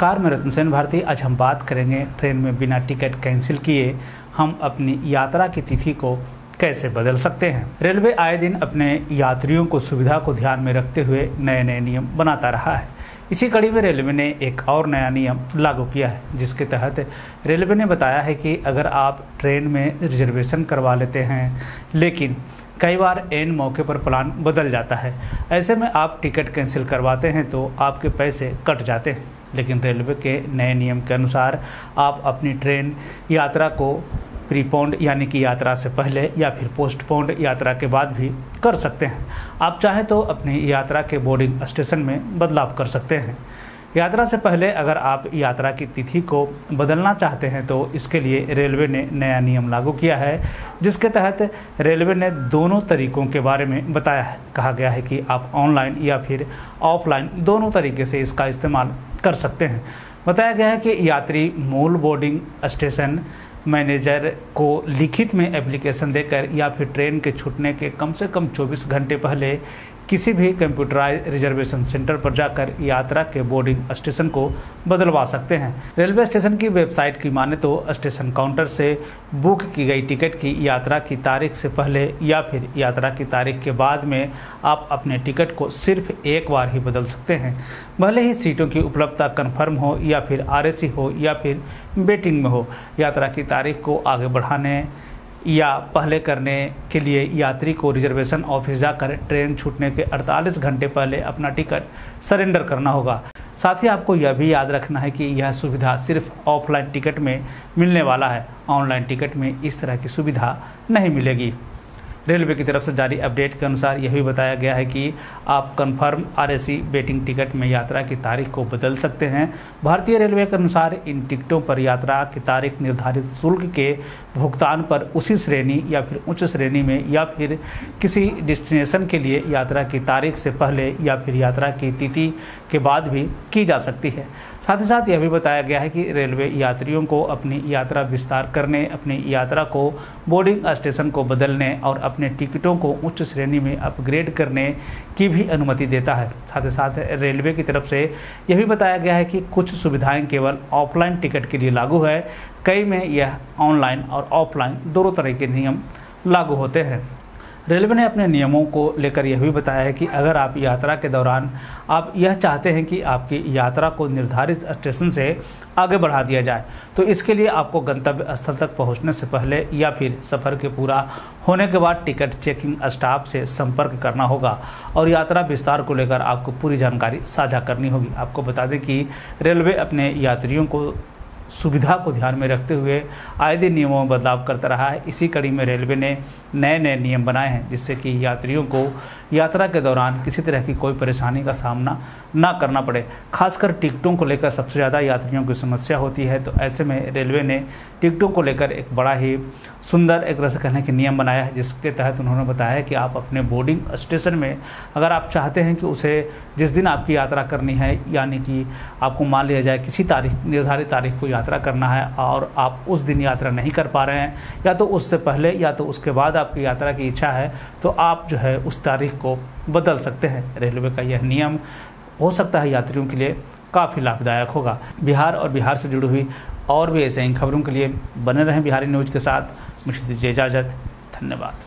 नमस्कार, मैं रत्न सेन भारती। आज हम बात करेंगे ट्रेन में बिना टिकट कैंसिल किए हम अपनी यात्रा की तिथि को कैसे बदल सकते हैं। रेलवे आए दिन अपने यात्रियों को सुविधा को ध्यान में रखते हुए नए नए नियम बनाता रहा है। इसी कड़ी में रेलवे ने एक और नया नियम लागू किया है, जिसके तहत रेलवे ने बताया है कि अगर आप ट्रेन में रिजर्वेशन करवा लेते हैं लेकिन कई बार एन मौके पर प्लान बदल जाता है, ऐसे में आप टिकट कैंसिल करवाते हैं तो आपके पैसे कट जाते हैं। लेकिन रेलवे के नए नियम के अनुसार आप अपनी ट्रेन यात्रा को प्रीपोन्ड यानी कि यात्रा से पहले या फिर पोस्टपोन्ड यात्रा के बाद भी कर सकते हैं। आप चाहें तो अपनी यात्रा के बोर्डिंग स्टेशन में बदलाव कर सकते हैं। यात्रा से पहले अगर आप यात्रा की तिथि को बदलना चाहते हैं तो इसके लिए रेलवे ने नया नियम लागू किया है, जिसके तहत रेलवे ने दोनों तरीकों के बारे में बताया है। कहा गया है कि आप ऑनलाइन या फिर ऑफलाइन दोनों तरीके से इसका इस्तेमाल कर सकते हैं। बताया गया है कि यात्री मूल बोर्डिंग स्टेशन मैनेजर को लिखित में एप्लीकेशन देकर या फिर ट्रेन के छूटने के कम से कम 24 घंटे पहले किसी भी कंप्यूटराइज रिजर्वेशन सेंटर पर जाकर यात्रा के बोर्डिंग स्टेशन को बदलवा सकते हैं। रेलवे स्टेशन की वेबसाइट की माने तो स्टेशन काउंटर से बुक की गई टिकट की यात्रा की तारीख से पहले या फिर यात्रा की तारीख के बाद में आप अपने टिकट को सिर्फ एक बार ही बदल सकते हैं, भले ही सीटों की उपलब्धता कन्फर्म हो या फिर RAC हो या फिर वेटिंग में हो। यात्रा की तारीख को आगे बढ़ाने या पहले करने के लिए यात्री को रिजर्वेशन ऑफिस जाकर ट्रेन छूटने के 48 घंटे पहले अपना टिकट सरेंडर करना होगा। साथ ही आपको यह भी याद रखना है कि यह सुविधा सिर्फ ऑफलाइन टिकट में मिलने वाला है, ऑनलाइन टिकट में इस तरह की सुविधा नहीं मिलेगी। रेलवे की तरफ से जारी अपडेट के अनुसार यह भी बताया गया है कि आप कन्फर्म RAC वेटिंग टिकट में यात्रा की तारीख को बदल सकते हैं। भारतीय रेलवे के अनुसार इन टिकटों पर यात्रा की तारीख निर्धारित शुल्क के भुगतान पर उसी श्रेणी या फिर उच्च श्रेणी में या फिर किसी डेस्टिनेशन के लिए यात्रा की तारीख से पहले या फिर यात्रा की तिथि के बाद भी की जा सकती है। साथ ही साथ यह भी बताया गया है कि रेलवे यात्रियों को अपनी यात्रा विस्तार करने, अपनी यात्रा को बोर्डिंग स्टेशन को बदलने और अपने टिकटों को उच्च श्रेणी में अपग्रेड करने की भी अनुमति देता है। साथ ही साथ रेलवे की तरफ से यह भी बताया गया है कि कुछ सुविधाएं केवल ऑफलाइन टिकट के लिए लागू है, कई में यह ऑनलाइन और ऑफलाइन दोनों तरह के नियम लागू होते हैं। रेलवे ने अपने नियमों को लेकर यह भी बताया है कि अगर आप यात्रा के दौरान आप यह चाहते हैं कि आपकी यात्रा को निर्धारित स्टेशन से आगे बढ़ा दिया जाए, तो इसके लिए आपको गंतव्य स्थल तक पहुंचने से पहले या फिर सफ़र के पूरा होने के बाद टिकट चेकिंग स्टाफ से संपर्क करना होगा और यात्रा विस्तार को लेकर आपको पूरी जानकारी साझा करनी होगी। आपको बता दें कि रेलवे अपने यात्रियों को सुविधा को ध्यान में रखते हुए आए दिन नियमों में बदलाव करता रहा है। इसी कड़ी में रेलवे ने नए नए नियम बनाए हैं, जिससे कि यात्रियों को यात्रा के दौरान किसी तरह की कोई परेशानी का सामना ना करना पड़े। खासकर टिकटों को लेकर सबसे ज़्यादा यात्रियों की समस्या होती है, तो ऐसे में रेलवे ने टिकटों को लेकर एक बड़ा ही सुंदर एक तरह से कहने के नियम बनाया है, जिसके तहत उन्होंने बताया है कि आप अपने बोर्डिंग स्टेशन में अगर आप चाहते हैं कि उसे जिस दिन आपकी यात्रा करनी है, यानी कि आपको मान लिया जाए किसी निर्धारित तारीख को यात्रा करना है और आप उस दिन यात्रा नहीं कर पा रहे हैं, या तो उससे पहले या तो उसके बाद आपकी यात्रा की इच्छा है, तो आप जो है उस तारीख को बदल सकते हैं। रेलवे का यह नियम हो सकता है यात्रियों के लिए काफ़ी लाभदायक होगा। बिहार और बिहार से जुड़ी हुई और भी ऐसे ही खबरों के लिए बने रहें बिहारी न्यूज़ के साथ। मुझे दीजिए इजाज़त। धन्यवाद।